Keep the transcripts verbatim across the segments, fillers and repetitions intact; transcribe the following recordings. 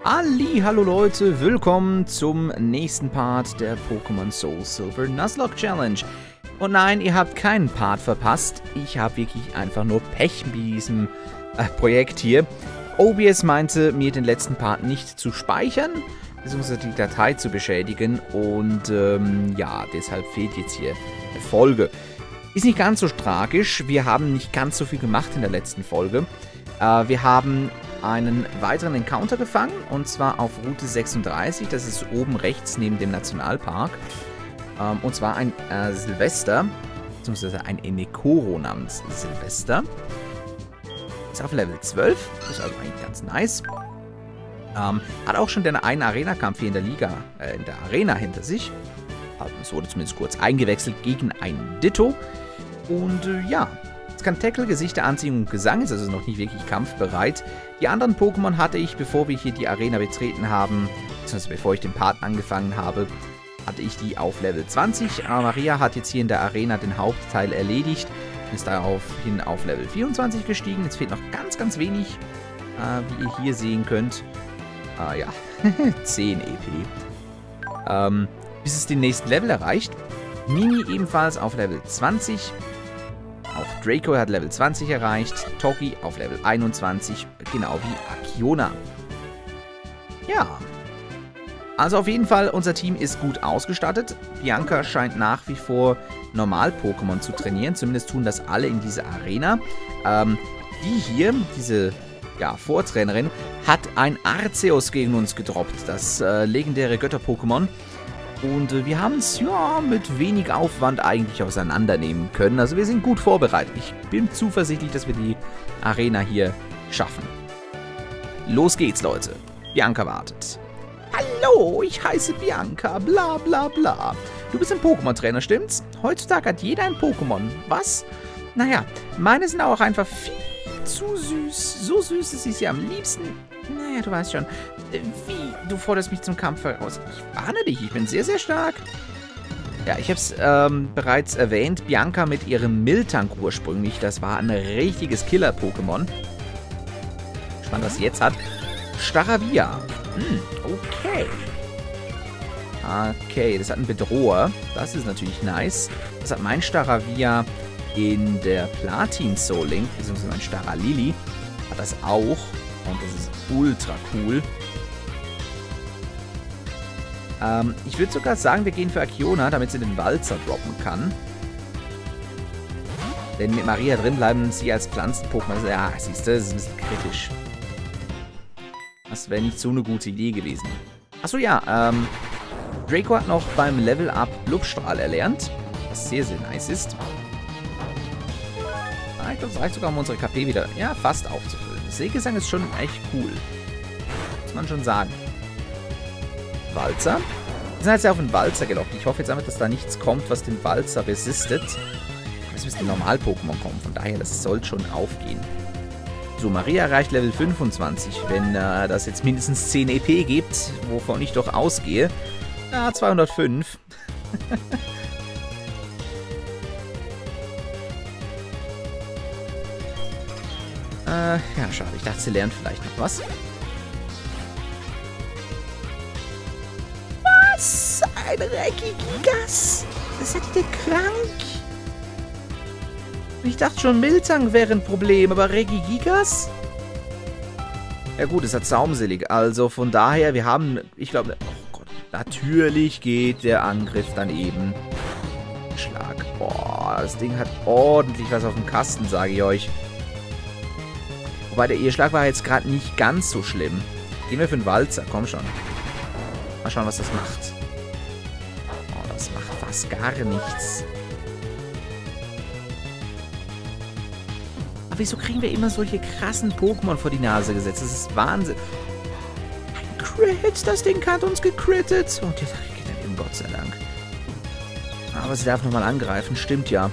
Ali, hallo Leute, willkommen zum nächsten Part der Pokémon Soul Silver Nuzlocke Challenge. Und nein, ihr habt keinen Part verpasst, ich habe wirklich einfach nur Pech mit diesem äh, Projekt hier. O B S meinte, mir den letzten Part nicht zu speichern, beziehungsweise die Datei zu beschädigen und ähm, ja, deshalb fehlt jetzt hier eine Folge. Ist nicht ganz so tragisch, wir haben nicht ganz so viel gemacht in der letzten Folge. Äh, wir haben einen weiteren Encounter gefangen, und zwar auf Route sechsunddreißig, das ist oben rechts neben dem Nationalpark. Ähm, und zwar ein äh, Silvester, beziehungsweise ein Emekoro namens Silvester. Ist auf Level zwölf, das ist also eigentlich ganz nice. Ähm, hat auch schon den einen Arena-Kampf hier in der Liga, äh, in der Arena hinter sich. Also es wurde zumindest kurz eingewechselt gegen einen Ditto. Und äh, ja, es kann Tackle, Gesichter, Anziehung und Gesang, ist also noch nicht wirklich kampfbereit. Die anderen Pokémon hatte ich, bevor wir hier die Arena betreten haben, beziehungsweise bevor ich den Part angefangen habe, hatte ich die auf Level zwanzig. Aber Maria hat jetzt hier in der Arena den Hauptteil erledigt und ist daraufhin auf Level vierundzwanzig gestiegen. Jetzt fehlt noch ganz, ganz wenig, äh, wie ihr hier sehen könnt. Ah ja, zehn E P. Ähm, bis es den nächsten Level erreicht. Mimi ebenfalls auf Level zwanzig. Auch Draco hat Level zwanzig erreicht. Toki auf Level einundzwanzig, genau wie Akiona. Ja. Also auf jeden Fall, unser Team ist gut ausgestattet. Bianca scheint nach wie vor Normal-Pokémon zu trainieren. Zumindest tun das alle in dieser Arena. Ähm, die hier, diese ja, Vortrainerin, hat ein Arceus gegen uns gedroppt. Das äh, legendäre Götter-Pokémon. Und äh, wir haben es ja mit wenig Aufwand eigentlich auseinandernehmen können. Also wir sind gut vorbereitet. Ich bin zuversichtlich, dass wir die Arena hier schaffen. Los geht's, Leute. Bianca wartet. Hallo, ich heiße Bianca, bla bla bla. Du bist ein Pokémon-Trainer, stimmt's? Heutzutage hat jeder ein Pokémon. Was? Naja, meine sind auch einfach viel zu süß. So süß, dass ich sie am liebsten... Naja, du weißt schon. Wie? Du forderst mich zum Kampf heraus. Ich warne dich, ich bin sehr, sehr stark. Ja, ich habe es ähm, bereits erwähnt. Bianca mit ihrem Miltank ursprünglich. Das war ein richtiges Killer-Pokémon. Spannend, was sie jetzt hat. Staravia. Hm, okay. Okay, das hat einen Bedroher. Das ist natürlich nice. Das hat mein Staravia in der Platin Soul Link, beziehungsweise mein Staralili. Hat das auch. Und das ist ultra cool. Ähm, ich würde sogar sagen, wir gehen für Akiona, damit sie den Walzer droppen kann. Denn mit Maria drin bleiben sie als Pflanzen-Pokémon. Ja, siehst du, das ist ein bisschen kritisch. Das wäre nicht so eine gute Idee gewesen. Achso, ja, ähm, Draco hat noch beim Level-Up Lubstrahl erlernt. Was sehr, sehr nice ist. Ah, ich glaube, es reicht sogar, um unsere K P wieder, ja, fast aufzufüllen. Seegesang ist schon echt cool. Muss man schon sagen. Walzer. Wir sind jetzt ja auf den Walzer gelockt. Ich hoffe jetzt einfach, dass da nichts kommt, was den Walzer resistet. Es müssten Normal-Pokémon kommen. Von daher, das soll schon aufgehen. So, Maria erreicht Level fünfundzwanzig. Wenn äh, das jetzt mindestens zehn E P gibt, wovon ich doch ausgehe. Ja, zweihundertfünf. Äh, ja, schade. Ich dachte, sie lernt vielleicht noch was. Was? Ein Regigigas? Das ist ja krank. Ich dachte schon, Miltank wäre ein Problem, aber Regigigas? Ja gut, es hat Saumselig. Also von daher, wir haben, ich glaube, oh Gott, natürlich geht der Angriff dann eben. Schlag. Boah, das Ding hat ordentlich was auf dem Kasten, sage ich euch. Wobei der Irrschlag war jetzt gerade nicht ganz so schlimm. Gehen wir für den Walzer, komm schon. Mal schauen, was das macht. Oh, das macht fast gar nichts. Aber wieso kriegen wir immer solche krassen Pokémon vor die Nase gesetzt? Das ist Wahnsinn. Ein Crit, das Ding hat uns gecrittet. Und jetzt geht er eben, Gott sei Dank. Aber sie darf nochmal angreifen, stimmt ja.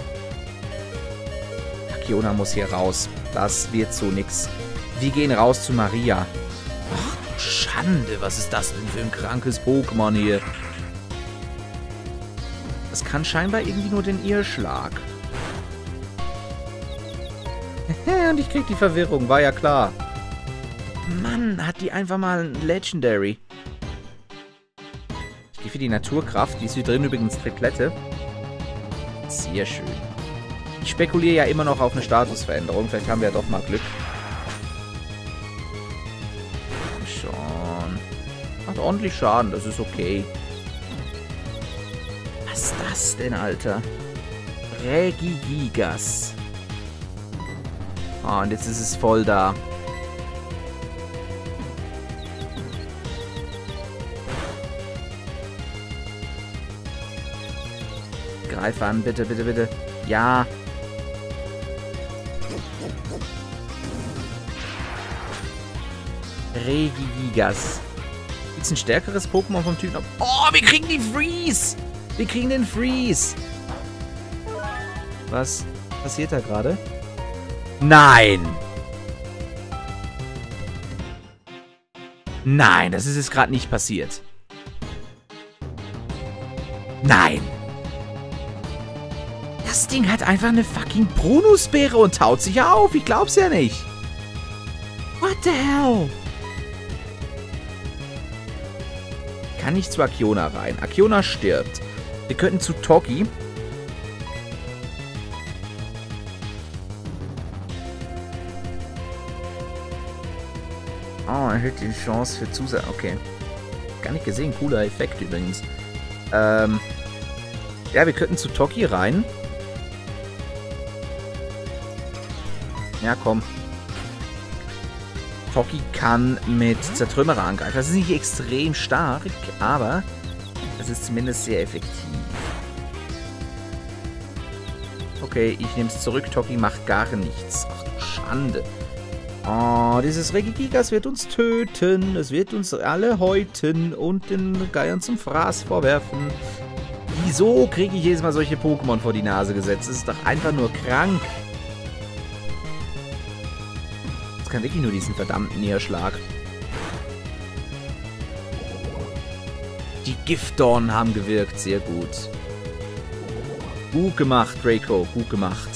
Akiona muss hier raus. Das wird so nix. Wir gehen raus zu Maria. Ach, Schande. Was ist das denn für ein krankes Pokémon hier? Das kann scheinbar irgendwie nur den Irrschlag. Und ich krieg die Verwirrung. War ja klar. Mann, hat die einfach mal ein Legendary. Ich gehe für die Naturkraft. Die ist hier drin übrigens Triplette. Sehr schön. Ich spekuliere ja immer noch auf eine Statusveränderung. Vielleicht haben wir ja doch mal Glück. Schon. Macht ordentlich Schaden, das ist okay. Was ist das denn, Alter? Regigigas. Ah, und jetzt ist es voll da. Greif an, bitte, bitte, bitte. Ja. Regigigas. Gibt's ein stärkeres Pokémon vom Typen? Oh, wir kriegen die Freeze! Wir kriegen den Freeze! Was passiert da gerade? Nein! Nein, das ist jetzt gerade nicht passiert. Nein! Das Ding hat einfach eine fucking Bonusbeere und taut sich auf. Ich glaub's ja nicht. What the hell? Kann nicht zu Akiona rein. Akiona stirbt. Wir könnten zu Toki. Oh, er hält die Chance für Zusatz. Okay. Gar nicht gesehen. Cooler Effekt übrigens. Ähm. Ja, wir könnten zu Toki rein. Ja, komm. Toki kann mit Zertrümmerer angreifen. Das ist nicht extrem stark, aber das ist zumindest sehr effektiv. Okay, ich nehme es zurück. Toki macht gar nichts. Ach du Schande. Oh, dieses Regigigas wird uns töten. Es wird uns alle häuten und den Geiern zum Fraß vorwerfen. Wieso kriege ich jedes Mal solche Pokémon vor die Nase gesetzt? Das ist doch einfach nur krank. Das kann wirklich nur diesen verdammten Niederschlag. Die Giftdornen haben gewirkt. Sehr gut. Gut gemacht, Draco. Gut gemacht.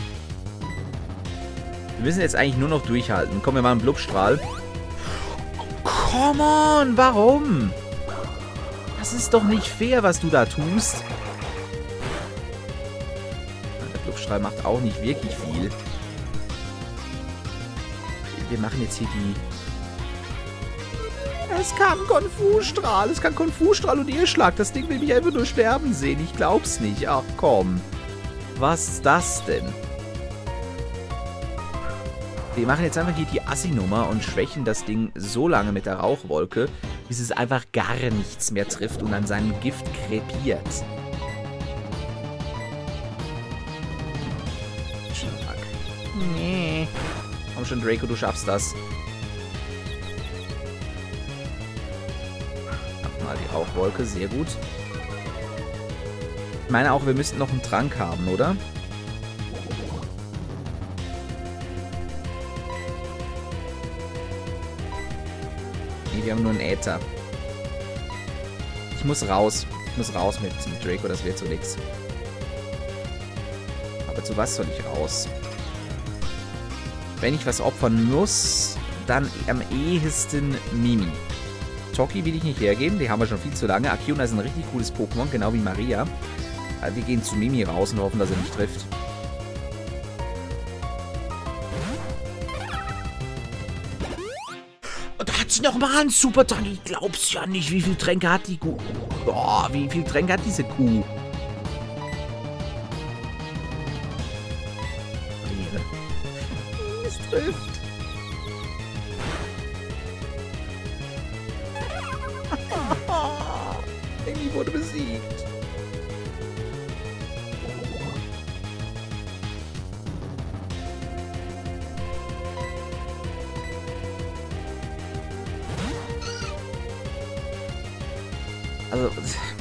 Wir müssen jetzt eigentlich nur noch durchhalten. Komm, wir machen einen Blubstrahl. Come on, warum? Das ist doch nicht fair, was du da tust. Der Blubstrahl macht auch nicht wirklich viel. Wir machen jetzt hier die... Es kann Konfu-Strahl. Es kann Konfu-Strahl und Irrschlag. Das Ding will mich einfach nur sterben sehen. Ich glaub's nicht. Ach komm. Was ist das denn? Wir machen jetzt einfach hier die Assi-Nummer und schwächen das Ding so lange mit der Rauchwolke, bis es einfach gar nichts mehr trifft und an seinem Gift krepiert. Schlag. Nee. Komm schon, Draco, du schaffst das. Nochmal die Rauchwolke, sehr gut. Ich meine auch, wir müssten noch einen Trank haben, oder? Nee, wir haben nur einen Äther. Ich muss raus. Ich muss raus mit, mit Draco, das wird so nix. Aber zu was soll ich raus? Wenn ich was opfern muss, dann am ehesten Mimi. Toki will ich nicht hergeben, die haben wir schon viel zu lange. Akiona ist ein richtig cooles Pokémon, genau wie Maria. Wir gehen zu Mimi raus und hoffen, dass er nicht trifft. Und da hat sie nochmal einen Supertrank. Ich glaub's ja nicht. Wie viel Tränke hat die Kuh? Oh, wie viel Tränke hat diese Kuh? Es trifft. Amy wurde besiegt. Also,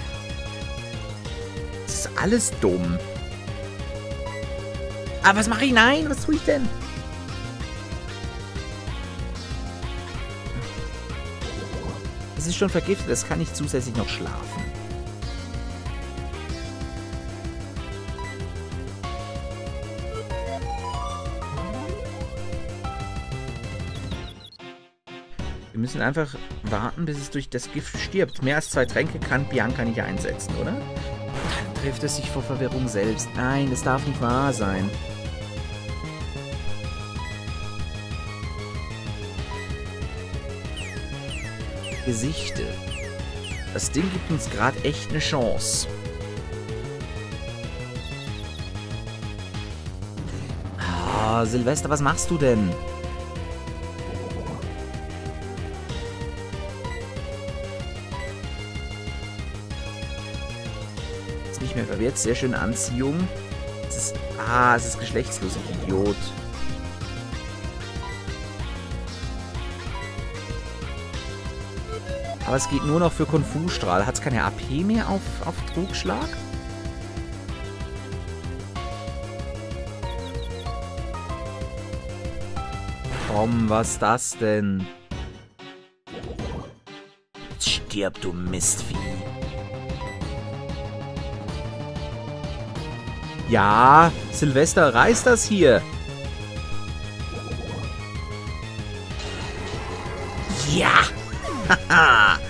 das ist alles dumm. Aber was mache ich? Nein, was tue ich denn? Es ist schon vergiftet, es kann nicht zusätzlich noch schlafen. Wir müssen einfach warten, bis es durch das Gift stirbt. Mehr als zwei Tränke kann Bianca nicht einsetzen, oder? Dann trifft es sich vor Verwirrung selbst. Nein, das darf nicht wahr sein. Gesichte. Das Ding gibt uns gerade echt eine Chance. Ah, Silvester, was machst du denn? Ist nicht mehr verwirrt. Sehr schöne Anziehung. Es ist, ah, es ist geschlechtslos, ich Idiot. Aber es geht nur noch für Konfusstrahl. Hat es keine A P mehr auf, auf Trugschlag? Komm, was ist das denn? Jetzt stirb, du Mistvieh. Ja, Silvester, reiß das hier. Ja! Haha!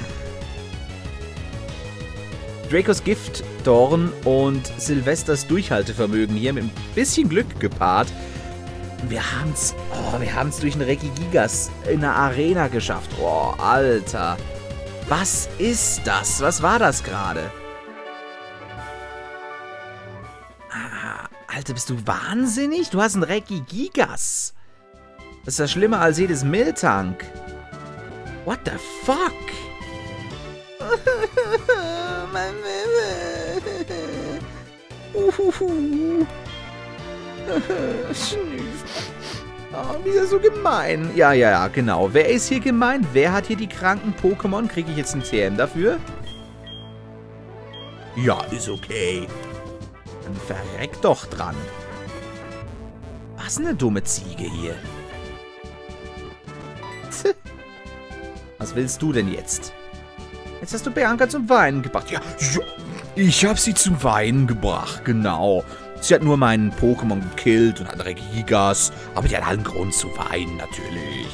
Dracos Giftdorn und Silvesters Durchhaltevermögen hier mit ein bisschen Glück gepaart. Wir haben's, oh, wir haben's durch einen Regigigas in der Arena geschafft. Oh, Alter. Was ist das? Was war das gerade? Ah, Alter, bist du wahnsinnig? Du hast einen Regigigas. Das ist ja schlimmer als jedes Miltank. What the fuck? Mein Uhuhu. Oh, wie ist er so gemein? Ja, ja, ja, genau. Wer ist hier gemein? Wer hat hier die kranken Pokémon? Kriege ich jetzt ein T M dafür? Ja, ist okay. Dann verreck doch dran. Was eine dumme Ziege hier. Was willst du denn jetzt? Jetzt hast du Bianca zum Weinen gebracht. Ja, ja, ich habe sie zum Weinen gebracht, genau. Sie hat nur meinen Pokémon gekillt und hat Regigigas, aber die hat halt einen Grund zu weinen, natürlich.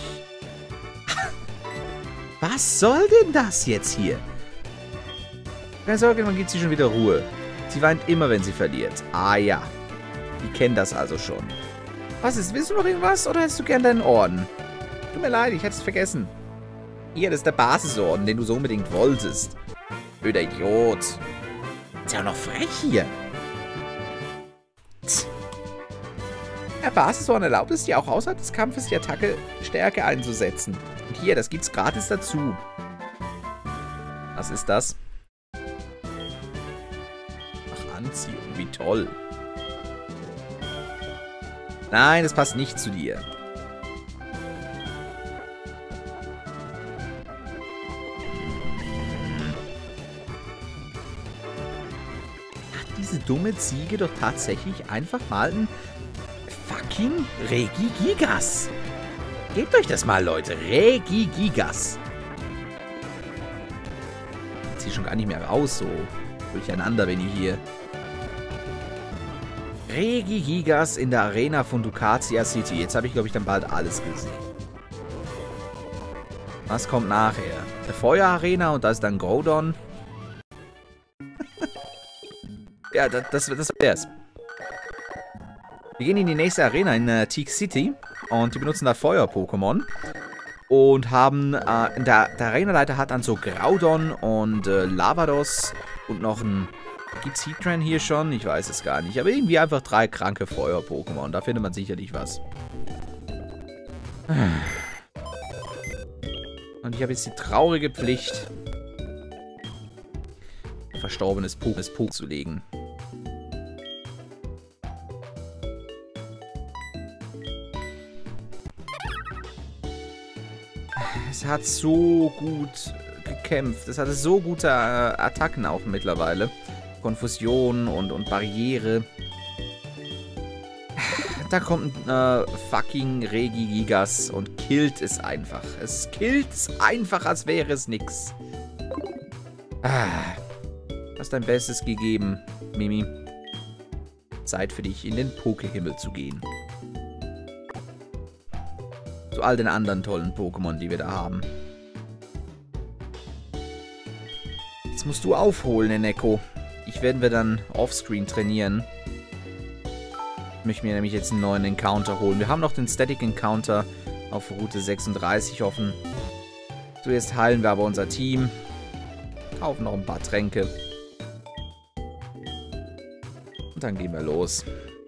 Was soll denn das jetzt hier? Keine Sorge, man gibt sie schon wieder Ruhe. Sie weint immer, wenn sie verliert. Ah ja, die kennen das also schon. Was ist, willst du noch irgendwas oder hättest du gern deinen Orden? Tut mir leid, ich hätte es vergessen. Hier, das ist der Basisorden, den du so unbedingt wolltest. Blöder Idiot. Ist ja auch noch frech hier. Tch. Der Basisorden erlaubt es dir auch außerhalb des Kampfes die Attacke Stärke einzusetzen. Und hier, das gibt's gratis dazu. Was ist das? Ach, Anziehung, wie toll. Nein, das passt nicht zu dir. Diese dumme Ziege doch tatsächlich einfach mal ein fucking Regigigas. Gebt euch das mal, Leute. Regigigas. Ich zieh schon gar nicht mehr raus, so durcheinander bin ich hier. Regigigas in der Arena von Ducatia City. Jetzt habe ich, glaube ich, dann bald alles gesehen. Was kommt nachher? Der Feuerarena und da ist dann Groudon. Ja, das, das, das wär's. Wir gehen in die nächste Arena in äh, Teak City und die benutzen da Feuer-Pokémon und haben, äh, der, der Arenaleiter hat dann so Groudon und äh, Lavados und noch ein, gibt's Heatran hier schon? Ich weiß es gar nicht, aber irgendwie einfach drei kranke Feuer-Pokémon, da findet man sicherlich was. Und ich habe jetzt die traurige Pflicht, verstorbenes Pokémon zu legen. Es hat so gut gekämpft. Es hatte so gute äh, Attacken auch mittlerweile. Konfusion und, und Barriere. Da kommt ein äh, fucking Regigigas und killt es einfach. Es killt es einfach, als wäre es nix. Ah, hast dein Bestes gegeben, Mimi. Zeit für dich, in den Pokéhimmel zu gehen. Zu all den anderen tollen Pokémon, die wir da haben. Das musst du aufholen, Neneko. Ich werden wir dann offscreen trainieren. Ich möchte mir nämlich jetzt einen neuen Encounter holen. Wir haben noch den Static Encounter auf Route sechsunddreißig offen. Zuerst heilen wir aber unser Team. Kaufen noch ein paar Tränke. Und dann gehen wir los.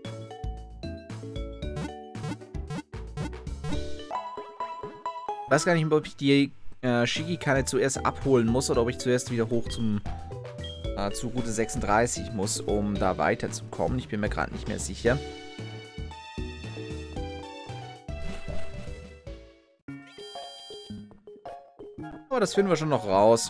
Ich weiß gar nicht, ob ich die äh, Shigikane zuerst abholen muss oder ob ich zuerst wieder hoch zum äh, zu Route sechsunddreißig muss, um da weiterzukommen. Ich bin mir gerade nicht mehr sicher. Aber das finden wir schon noch raus.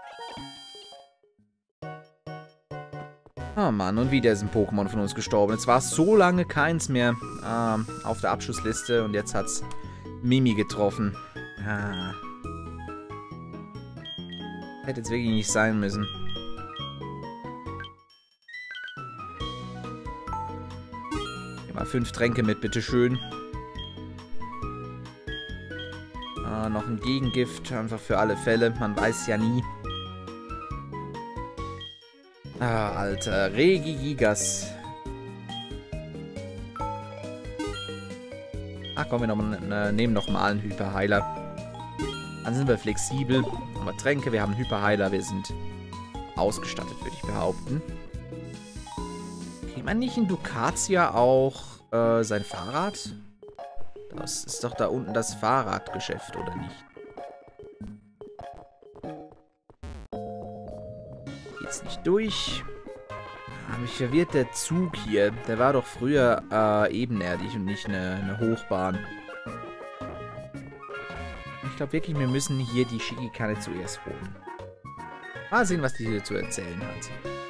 Oh Mann, und wieder ist ein Pokémon von uns gestorben. Jetzt war es so lange keins mehr ähm, auf der Abschussliste und jetzt hat es Mimi getroffen. Ah. Hätte jetzt wirklich nicht sein müssen. Nehmen mal fünf Tränke mit, bitteschön. Ah, noch ein Gegengift, einfach für alle Fälle. Man weiß ja nie. Ah, Alter. Regigigas. Ach komm, wir noch, ne, nehmen noch mal einen Hyperheiler. Dann sind wir flexibel. Haben wir Tränke, wir haben einen Hyperheiler. Wir sind ausgestattet, würde ich behaupten. Kriegt man nicht in Ducatia auch äh, sein Fahrrad? Das ist doch da unten das Fahrradgeschäft, oder nicht? Geht's nicht durch. Ah, mich verwirrt der Zug hier. Der war doch früher äh, ebenerdig und nicht eine, eine Hochbahn. Ich glaube wirklich, wir müssen hier die Shigikane zuerst holen. Mal sehen, was die hier zu erzählen hat.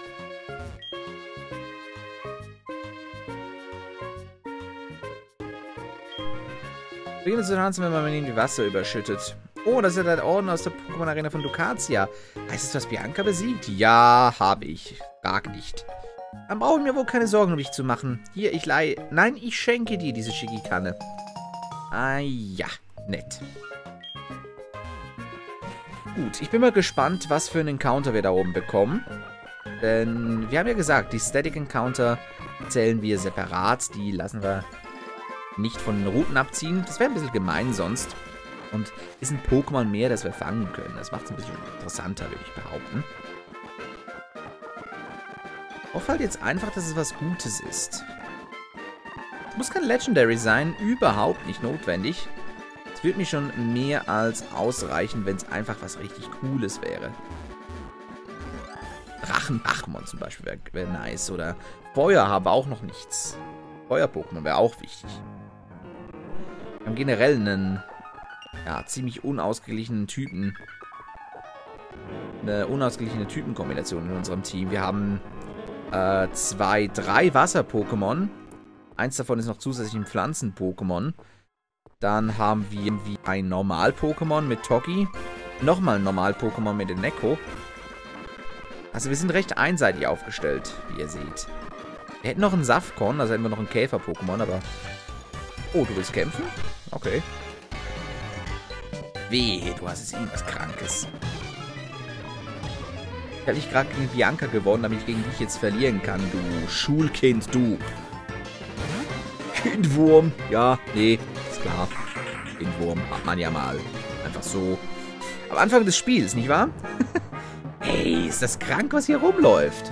Beginne zu tanzen, wenn man ihn die Wasser überschüttet. Oh, das ist ja der Orden aus der Pokémon-Arena von Ducatia. Heißt es, du hast Bianca besiegt? Ja, habe ich. Frag nicht. Dann brauche ich mir wohl keine Sorgen um dich zu machen. Hier, ich leihe... Nein, ich schenke dir diese Shigikane. Ah, ja. Nett. Gut, ich bin mal gespannt, was für einen Encounter wir da oben bekommen. Denn wir haben ja gesagt, die Static Encounter zählen wir separat. Die lassen wir nicht von den Routen abziehen. Das wäre ein bisschen gemein sonst. Und ist ein Pokémon mehr, das wir fangen können. Das macht es ein bisschen interessanter, würde ich behaupten. Ich hoffe halt jetzt einfach, dass es was Gutes ist. Es muss kein Legendary sein, überhaupt nicht notwendig. Es würde mir schon mehr als ausreichen, wenn es einfach was richtig Cooles wäre. Drachenbachmon zum Beispiel wäre wär nice. Oder Feuer haben wir auch noch nichts. Feuer-Pokémon wäre auch wichtig. Wir haben generell einen ja, ziemlich unausgeglichenen Typen. Eine unausgeglichene Typenkombination in unserem Team. Wir haben äh, zwei, drei Wasser-Pokémon. Eins davon ist noch zusätzlich ein Pflanzen-Pokémon. Dann haben wir ein Normal-Pokémon mit Toki. Nochmal ein Normal-Pokémon mit dem Neko. Also wir sind recht einseitig aufgestellt, wie ihr seht. Wir hätten noch einen Safkon, also hätten wir noch ein Käfer-Pokémon, aber... Oh, du willst kämpfen? Okay. Wehe, du hast jetzt irgendwas Krankes. Ich habe nicht gerade gegen Bianca gewonnen, damit ich gegen dich jetzt verlieren kann, du Schulkind, du. Kindwurm. Ja, nee, ist klar. Kindwurm hat man ja mal. Einfach so. Am Anfang des Spiels, nicht wahr? Hey, ist das krank, was hier rumläuft?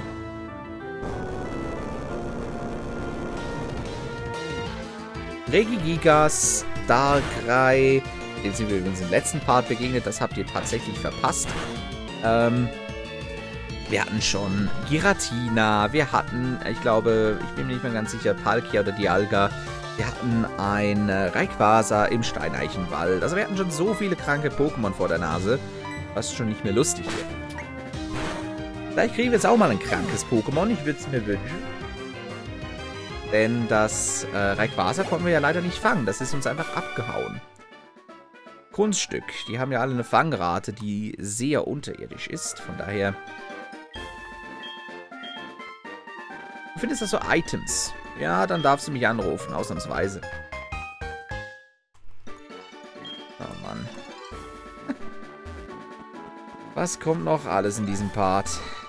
Regigigas, Darkrai. Dem sind wir übrigens im letzten Part begegnet. Das habt ihr tatsächlich verpasst. Ähm, wir hatten schon Giratina. Wir hatten, ich glaube, ich bin mir nicht mehr ganz sicher, Palkia oder Dialga. Wir hatten ein Rayquaza im Steineichenwald. Also wir hatten schon so viele kranke Pokémon vor der Nase, was schon nicht mehr lustig wird. Vielleicht kriegen wir jetzt auch mal ein krankes Pokémon. Ich würde es mir wünschen. Denn das äh, Rayquaza konnten wir ja leider nicht fangen. Das ist uns einfach abgehauen. Kunststück. Die haben ja alle eine Fangrate, die sehr unterirdisch ist. Von daher... Du findest das so Items. Ja, dann darfst du mich anrufen, ausnahmsweise. Oh Mann. Was kommt noch alles in diesem Part?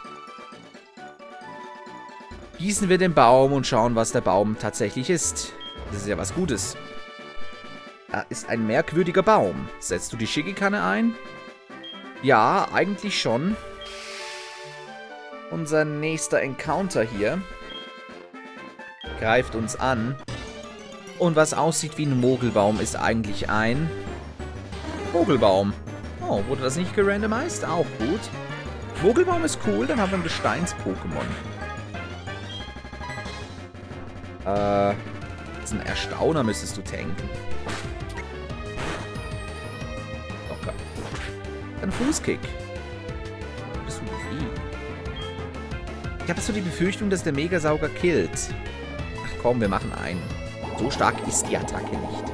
Gießen wir den Baum und schauen, was der Baum tatsächlich ist. Das ist ja was Gutes. Da ist ein merkwürdiger Baum. Setzt du die Schickekanne ein? Ja, eigentlich schon. Unser nächster Encounter hier greift uns an. Und was aussieht wie ein Mogelbaum, ist eigentlich ein Mogelbaum. Oh, wurde das nicht gerandomized? Auch gut. Mogelbaum ist cool, dann haben wir ein Gesteins-Pokémon. Äh, das ist ein Erstauner, müsstest du tanken. Locker. Ein Fußkick. Bist du wie? Ich habe so die Befürchtung, dass der Megasauger killt. Ach komm, wir machen einen. So stark ist die Attacke nicht.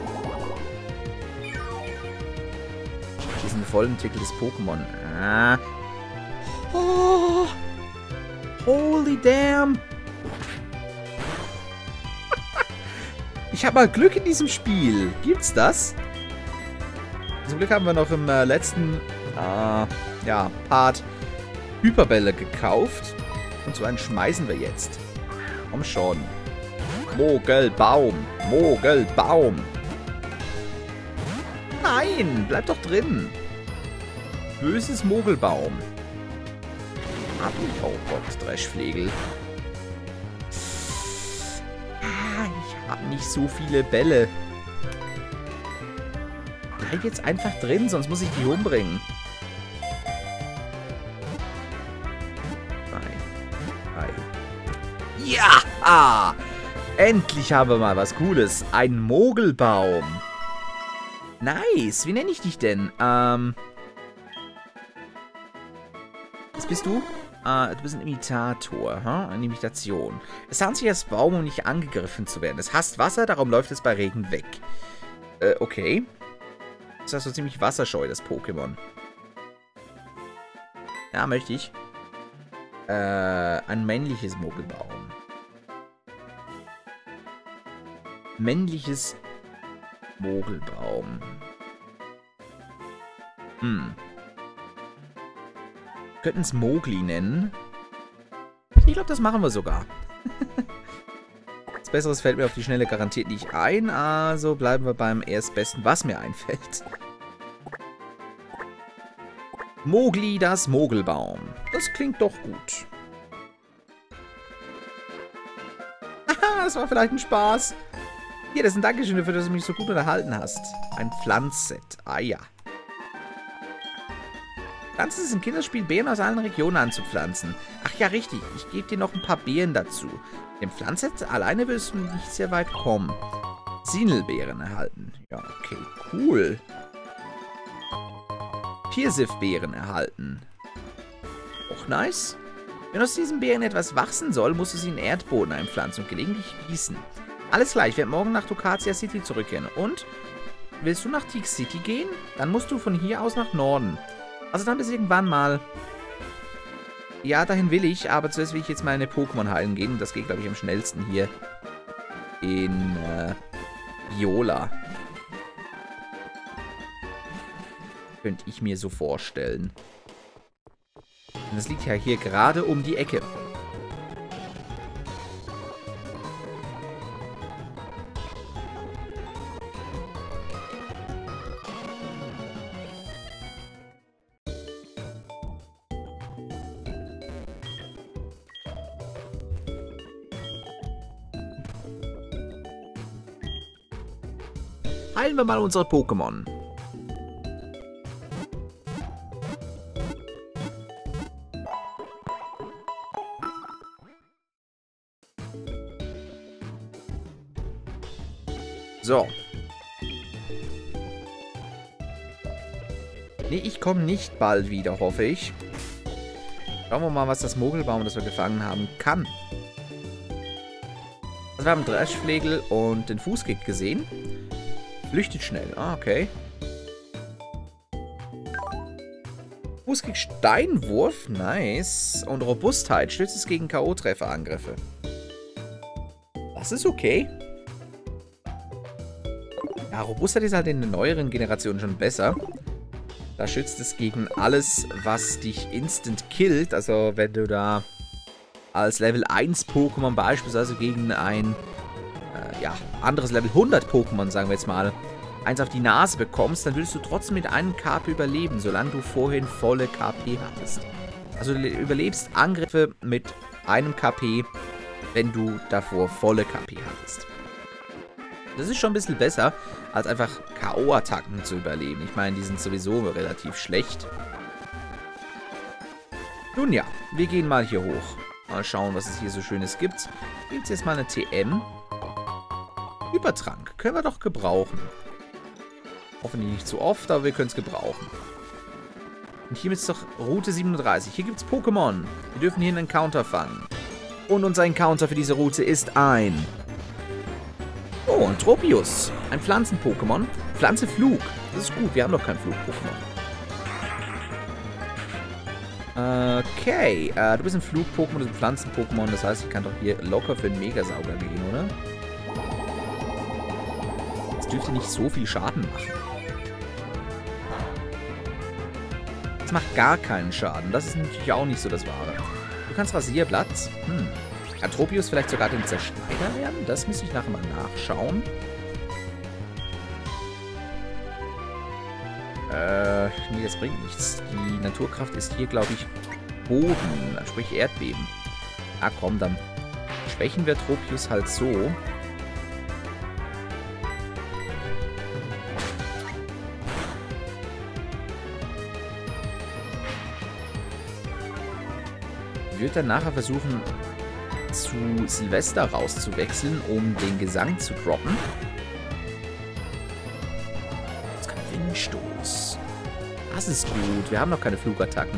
Diesen vollen Titel des Pokémon. Ah. Oh. Holy damn. Ich habe mal Glück in diesem Spiel. Gibt's das? Zum Glück haben wir noch im äh, letzten äh, ja, Part Hyperbälle gekauft. Und so einen schmeißen wir jetzt. Komm schon. Mogelbaum. Mogelbaum. Nein, bleib doch drin. Böses Mogelbaum. Oh Gott, Dreschflegel. Ah, ich habe nicht so viele Bälle. Bleib jetzt einfach drin, sonst muss ich die umbringen. Nein. Nein. Ja! Ah, endlich haben wir mal was Cooles. Ein Mogelbaum. Nice. Wie nenne ich dich denn? Ähm. Was bist du? Uh, du bist ein Imitator, huh? Eine Imitation. Es tarnt sich als Baum, um nicht angegriffen zu werden. Es hasst Wasser, darum läuft es bei Regen weg. Äh, okay. Das ist also ziemlich wasserscheu, das Pokémon. Ja, möchte ich. Äh, ein männliches Mogelbaum. Männliches Mogelbaum. Hm. Wir könnten es Mogli nennen. Ich glaube, das machen wir sogar. Was Besseres fällt mir auf die Schnelle garantiert nicht ein. Also bleiben wir beim Erstbesten, was mir einfällt. Mogli, das Mogelbaum. Das klingt doch gut. Haha, das war vielleicht ein Spaß. Hier, das ist ein Dankeschön dafür, dass du mich so gut unterhalten hast. Ein Pflanzset. Ah ja. Pflanzen ist ein Kinderspiel, Beeren aus allen Regionen anzupflanzen. Ach ja, richtig. Ich gebe dir noch ein paar Beeren dazu. Mit dem Pflanzset alleine wirst du nicht sehr weit kommen. Sinelbeeren erhalten. Ja, okay, cool. Pfirsifbeeren erhalten. Auch nice. Wenn aus diesen Beeren etwas wachsen soll, musst du sie in Erdboden einpflanzen und gelegentlich gießen. Alles klar, ich werde morgen nach Tokatia City zurückkehren. Und, willst du nach Teak City gehen? Dann musst du von hier aus nach Norden. Also dann bis irgendwann mal. Ja, dahin will ich, aber zuerst will ich jetzt meine Pokémon heilen gehen. Und das geht, glaube ich, am schnellsten hier in äh, Viola. Könnte ich mir so vorstellen. Und das liegt ja hier gerade um die Ecke. Heilen wir mal unsere Pokémon. So. Nee, ich komme nicht bald wieder, hoffe ich. Schauen wir mal, was das Mogelbaum, das wir gefangen haben, kann. Also wir haben Dreschflegel und den Fußkick gesehen. Flüchtet schnell. Ah, okay. Fußkick Steinwurf. Nice. Und Robustheit. Stützt es gegen K O-Trefferangriffe. Das ist okay. Ja, Robustheit ist halt in den neueren Generationen schon besser. Da schützt es gegen alles, was dich instant killt. Also wenn du da als Level eins Pokémon beispielsweise gegen ein äh, ja, anderes Level hundert Pokémon, sagen wir jetzt mal, eins auf die Nase bekommst, dann würdest du trotzdem mit einem K P überleben, solange du vorhin volle K P hattest. Also du überlebst Angriffe mit einem K P, wenn du davor volle K P hattest. Das ist schon ein bisschen besser, als einfach K O-Attacken zu überleben. Ich meine, die sind sowieso relativ schlecht. Nun ja, wir gehen mal hier hoch. Mal schauen, was es hier so Schönes gibt. Gibt es jetzt mal eine T M? Hypertrank. Können wir doch gebrauchen. Hoffentlich nicht zu oft, aber wir können es gebrauchen. Und hier ist doch Route siebenunddreißig. Hier gibt es Pokémon. Wir dürfen hier einen Encounter fangen. Und unser Encounter für diese Route ist ein... Oh, ein Tropius. Ein Pflanzen-Pokémon. Pflanze-Flug. Das ist gut, wir haben doch kein Flug-Pokémon. Okay, äh, du bist ein Flug-Pokémon, du bist ein Pflanzen-Pokémon. Das heißt, ich kann doch hier locker für einen Megasauger gehen, oder? Das dürfte nicht so viel Schaden machen. Das macht gar keinen Schaden. Das ist natürlich auch nicht so das Wahre. Du kannst Rasierblatt. Hm. Kann Tropius vielleicht sogar den Zerschneider werden? Das müsste ich nachher mal nachschauen. Äh, nee, das bringt nichts. Die Naturkraft ist hier, glaube ich, Boden, sprich Erdbeben. Ah, komm, dann schwächen wir Tropius halt so. Ich würde dann nachher versuchen, zu Silvester rauszuwechseln, um den Gesang zu droppen. Das kann Windstoß. Das ist gut. Wir haben noch keine Flugattacken.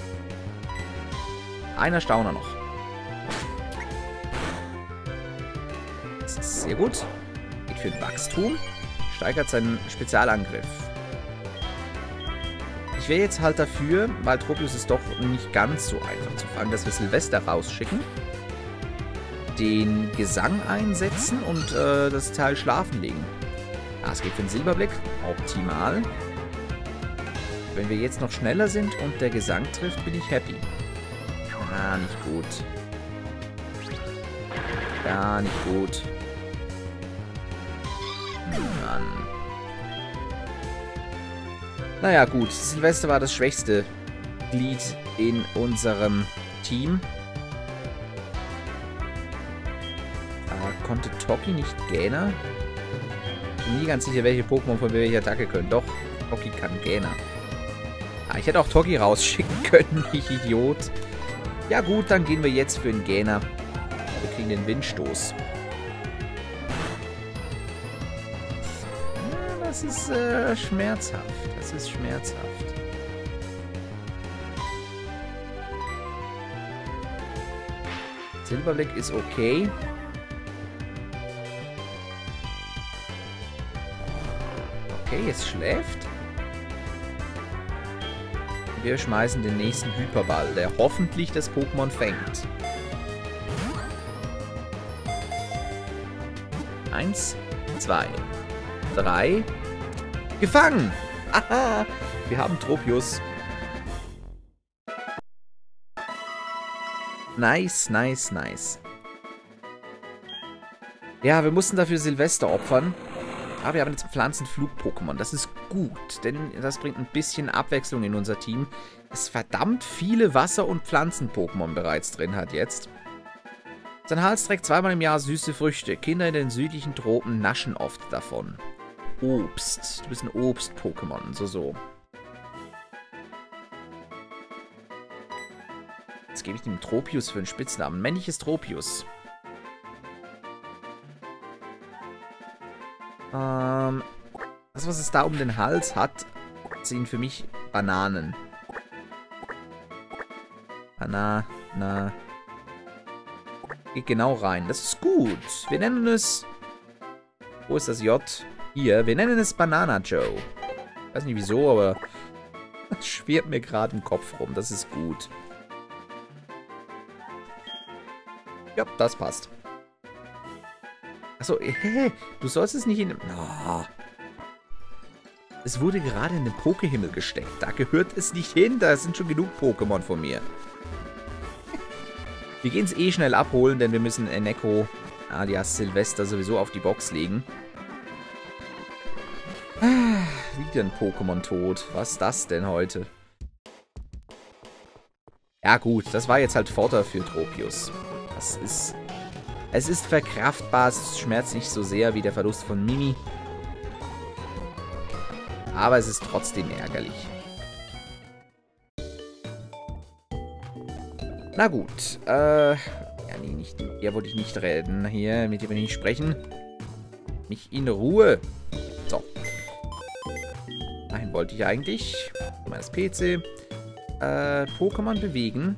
Ein Erstauner noch. Das ist sehr gut. Geht für ein Wachstum. Steigert seinen Spezialangriff. Ich wäre jetzt halt dafür, weil Tropius ist doch nicht ganz so einfach zu fangen, dass wir Silvester rausschicken. Den Gesang einsetzen und äh, das Teil schlafen legen. Ah, es geht für den Silberblick. Optimal. Wenn wir jetzt noch schneller sind und der Gesang trifft, bin ich happy. Ah, nicht gut. Ja, nicht gut. Mann. Naja, gut. Silvester war das schwächste Glied in unserem Team. Äh, konnte Toki nicht Gähner? Bin nie ganz sicher, welche Pokémon von welcher Attacke können. Doch, Toki kann Gähner. Ah, ich hätte auch Toki rausschicken können, ich Idiot. Ja gut, dann gehen wir jetzt für den Gähner. Wir kriegen den Windstoß. Ja, das ist äh, schmerzhaft. Das ist schmerzhaft. Silberblick ist okay. Okay, jetzt schläft. Wir schmeißen den nächsten Hyperball, der hoffentlich das Pokémon fängt. Eins, zwei, drei. Gefangen! Aha! Wir haben Tropius. Nice, nice, nice. Ja, wir mussten dafür Silvester opfern. Aber wir haben jetzt Pflanzenflug-Pokémon. Das ist gut, denn das bringt ein bisschen Abwechslung in unser Team, das verdammt viele Wasser- und Pflanzen-Pokémon bereits drin hat jetzt. Sein Hals trägt zweimal im Jahr süße Früchte. Kinder in den südlichen Tropen naschen oft davon. Obst. Du bist ein Obst-Pokémon. So, so. Jetzt gebe ich dem Tropius für einen Spitznamen. Männliches Tropius. Ähm, das, was es da um den Hals hat, sind für mich Bananen. Banana. Geht genau rein. Das ist gut. Wir nennen es... Wo ist das J? Hier. Wir nennen es Banana Joe. Ich weiß nicht wieso, aber... Das schwirrt mir gerade im Kopf rum. Das ist gut. Ja, das passt. Achso, hey, du sollst es nicht in... Oh. Es wurde gerade in den Pokehimmel gesteckt. Da gehört es nicht hin. Da sind schon genug Pokémon von mir. Wir gehen es eh schnell abholen, denn wir müssen Eneko alias Silvester sowieso auf die Box legen. Ah, wieder ein Pokémon tot. Was ist das denn heute? Ja gut, das war jetzt halt Fodder für Tropius. Das ist... Es ist verkraftbar, es schmerzt nicht so sehr wie der Verlust von Mimi. Aber es ist trotzdem ärgerlich. Na gut, äh... ja, nee, nicht, mit ihr wollte ich nicht reden. Hier, mit ihr will ich nicht sprechen. Mich in Ruhe. So. Dahin wollte ich eigentlich. Mal das P C. Äh, Pokémon bewegen.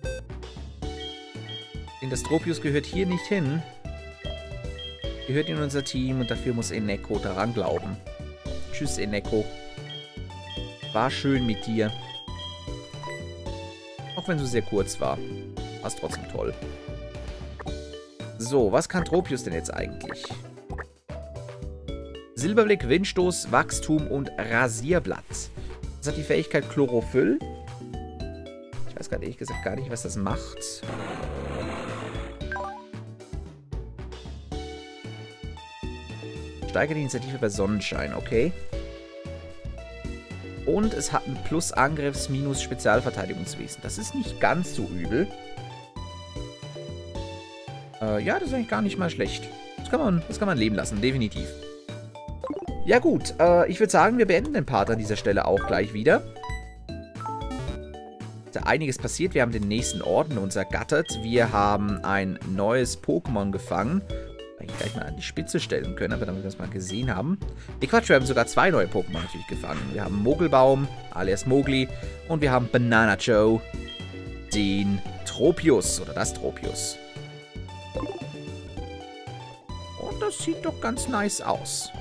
Denn das Tropius gehört hier nicht hin. Gehört in unser Team und dafür muss Eneko daran glauben. Tschüss, Eneko. War schön mit dir. Auch wenn es sehr kurz war. War es trotzdem toll. So, was kann Tropius denn jetzt eigentlich? Silberblick, Windstoß, Wachstum und Rasierblatt. Das hat die Fähigkeit Chlorophyll. Ich weiß gerade ehrlich gesagt gar nicht, was das macht. Steigert die Initiative bei Sonnenschein, okay. Und es hat ein Plus Angriffs-, Minus Spezialverteidigungswesen. Das ist nicht ganz so übel. Äh, ja, das ist eigentlich gar nicht mal schlecht. Das kann man, das kann man leben lassen, definitiv. Ja gut, äh, ich würde sagen, wir beenden den Part an dieser Stelle auch gleich wieder. Da einiges passiert. Wir haben den nächsten Orden uns ergattert. Wir haben ein neues Pokémon gefangen. Ich gleich mal an die Spitze stellen können, aber damit wir das mal gesehen haben. Nee, Quatsch, wir haben sogar zwei neue Pokémon natürlich gefangen. Wir haben Mogelbaum, alias Mogli, und wir haben Banana Joe, den Tropius, oder das Tropius. Und das sieht doch ganz nice aus.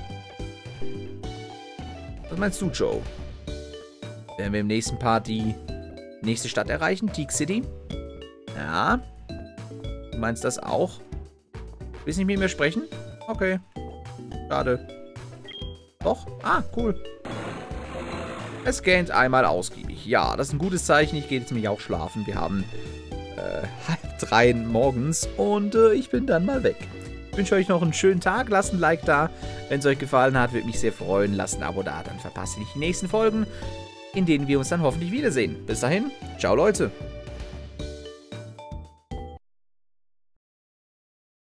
Was meinst du, Joe? Werden wir im nächsten Part die nächste Stadt erreichen? Teak City? Ja. Du meinst das auch? Willst du nicht mit mir sprechen? Okay. Schade. Doch? Ah, cool. Es scannt einmal ausgiebig. Ja, das ist ein gutes Zeichen. Ich gehe jetzt nämlich auch schlafen. Wir haben äh, halb drei morgens und äh, ich bin dann mal weg. Ich wünsche euch noch einen schönen Tag. Lasst ein Like da. Wenn es euch gefallen hat, würde mich sehr freuen. Lasst ein Abo da, dann verpasst ihr nicht die nächsten Folgen, in denen wir uns dann hoffentlich wiedersehen. Bis dahin, ciao Leute.